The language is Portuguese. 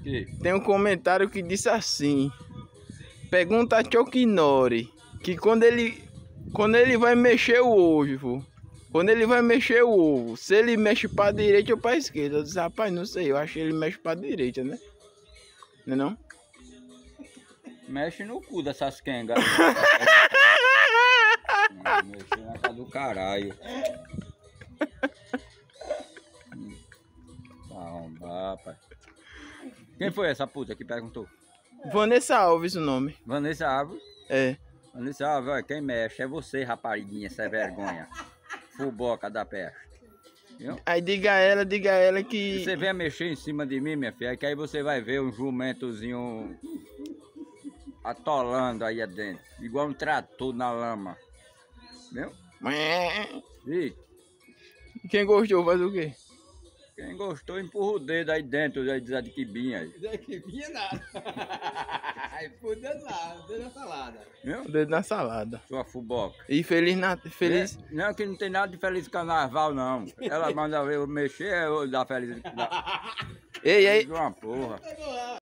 Que? Tem um comentário que disse assim: pergunta a Chokinori que quando ele vai mexer o ovo, se ele mexe pra direita ou pra esquerda. Eu disse, rapaz, não sei, eu acho que ele mexe pra direita, né? Não é não? Mexe no cu dessas quengas. Mexe na cara do caralho. Arrombar, pai. Quem foi essa puta que perguntou? Vanessa Alves o nome. Vanessa Árvore? É. Vanessa Árvore, olha, quem mexe é você, rapariguinha, essa vergonha. Fuboca da peste. Viu? Aí diga a ela que... Se você vier mexer em cima de mim, minha filha, que aí você vai ver um jumentozinho atolando aí adentro. Igual um trator na lama. Viu? E Quem gostou faz o quê? quem gostou, empurra o dedo aí dentro, aí diz a de quibinha aí. De quibinha nada. Fudendo nada, dedo na salada. Viu? O dedo na salada. Sua fuboca. E feliz... Não, que não tem nada de feliz carnaval, não. Ela manda eu mexer, eu dar feliz. Ei, Uma porra.